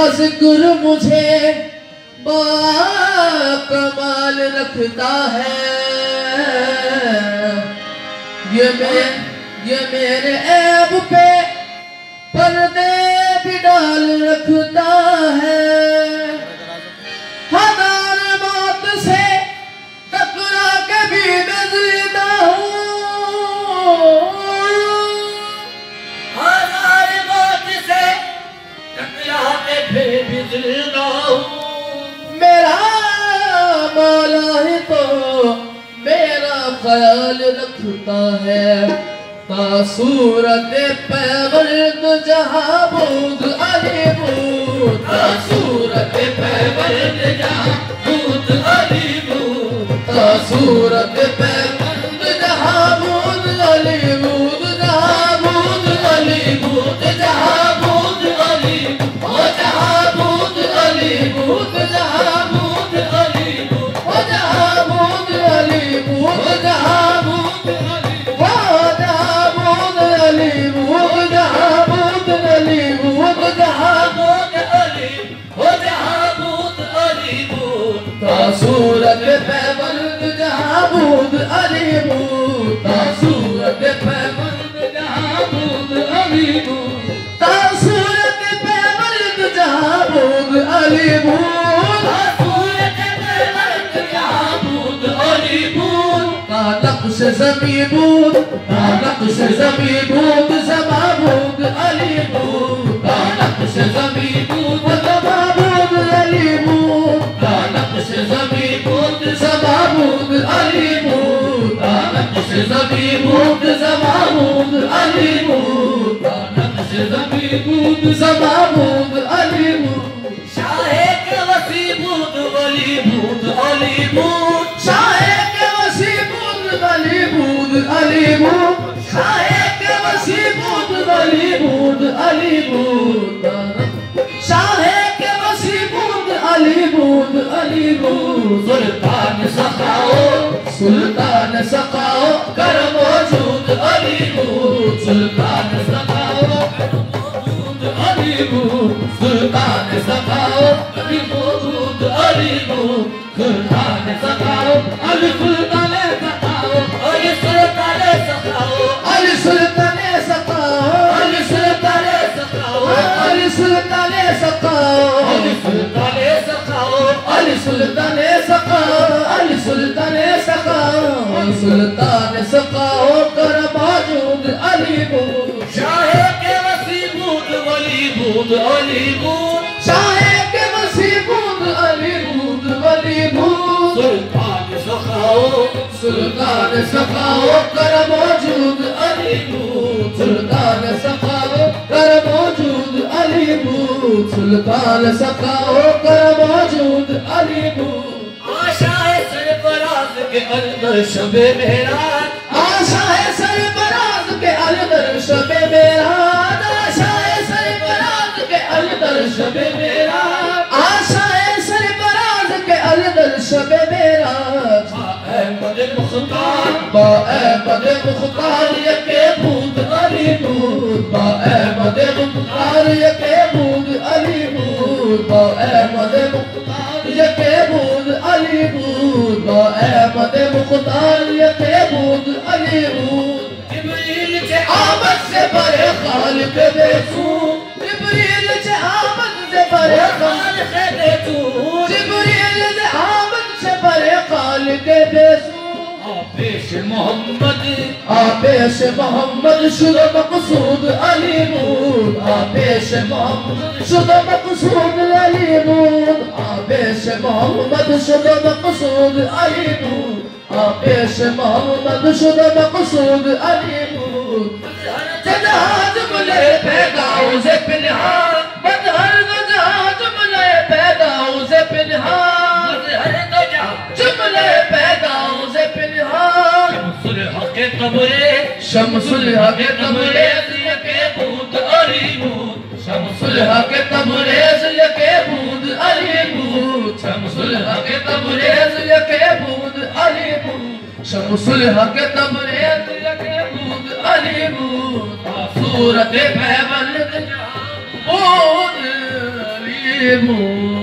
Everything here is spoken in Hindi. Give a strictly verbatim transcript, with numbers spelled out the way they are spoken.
जिक्र मुझे बाकमाल रखता है, ये मैं ये मेरे ऐब पे पर्दे भी डाल रखता है। हजार मौत से टकरा के भी मैं जिंदा हूँ, हजार मौत से टकरा के भी जिंदा हूँ। मेरा मौला ही तो मेरा ख्याल रखता है। तासूरत पैवरद जहाँ बूद अली बूद, तासूरत पैवरद जहाँ बूद अली बूद, तासूरत पैवरद जहाँ बूद अली बूद, जहाँ बूद अली बूद, जहाँ बूद अली ओ जहाँ बूद अली बूद, जहाँ बूद अली बूद ओ जहाँ बूद अली बूद, जहाँ बूद तासूरत पैवरद जहाँ बूद अली बूद, तासूरत पैवरद जहाँ बूद अली बूद, तासूरत पैवरद जहाँ बूद अली बूद, तासूरत पैवरद जहाँ बूद अली बूद। कानक से ज़मीं बूद, कानक से ज़मीं बूद, ज़मा बूद अली बूद, कानक से ज़मीं बूद, ज़मा बूद अली बूद, कानक से ज़मीं बूद, ज़मा बूद अली बूद, कानक से ज़मीं बूद, ज़मा बूद अली बूद, कानक से ज़मीं बूद, ज़मा बूद अली बूद। शाहे के वसी बूद अली बूद अली बूद, शाहे के वसी बूद अली बूद अली बूद, शाहे के वसी बूद अली बूद अली बूद, शाहे के वसी बूद अली बूद अली बूद। सुल्तान सखाओ सुल्तान सखाओ कर मौजूद अली बूद, सुल्तान सखाओ कर मौजूद अली बूद, सुल्तान सखाओ कर मौजूद अली बूद, सुल्तान सखाओ अली सुल्तान सखाओ अली सुल्तान सखाओ अली सुल्तान सखाओ अली सुल्तान सखाओ अली सुल्तान सखाओ अली सुल्तान सखाओ अली सुल्तान सखाओ अली सुल्तान सखाओ सुल्तान सखाओ कर मौजूद अली बूद। शाहे के वसी बूद अली बूद अली बूद, शाहे के वसी बूद अली बूद अली बूद। सुल्तान सखाओ सुल्तान सखाओ कर मौजूद अली बूद, सुल्तान सखाओ कर मौजूद अली बूद, सुल्तान सखाओ कर मौजूद अली बूद। आशाए सरफराज के अंदर शबे मेराज, आशाए सरफराज के अंदर शबे मेराज, आशाए सरफराज के अंदर शबे मेराज, आशाए सरफराज के अंदर शबे मेराज। अहमद मुख्तार बा अहमद मुख्तार यके बूद अली बूद, बा अहमद मुख्तार यके बूद अली बूद, बा अहमद मुख्तार यके बूद अली बूद, बा अहमद मुख्तार यके बूद अली बूद। जिब्रील से आमद से बड़े खालिक बेसूद, जिब्रील से आमद से बड़े खालिक बेसूद, जिब्रील से आमद से बड़े खालिक बेसूद। पेश मोहम्मद आपेश मोहम्मद शुद मकसूद अली बूद, आपेश मोहम्मद शुद मकसूद अली बूद, आपेश मोहम्मद शुद मकसूद अली बूद, आपेश मोहम्मद शुद मकसूद अली बूद। जहाज मुले पैगाओ से पिनहार, बदहर जहाज मुले पैगाओ से पिनहार, जुमले पैगाओ से पिनहार। शमसुल हक कमरे शमसुल हक कमरे के बूद अली बूद, शमसुल हक तबरेज यके बूद अली बूद, शमसुल हक तबरेज यके बूद अली बूद, शमसुल हक तबरेज यके बूद अली बूद। सूरत पैवरद बूद अली अलीमू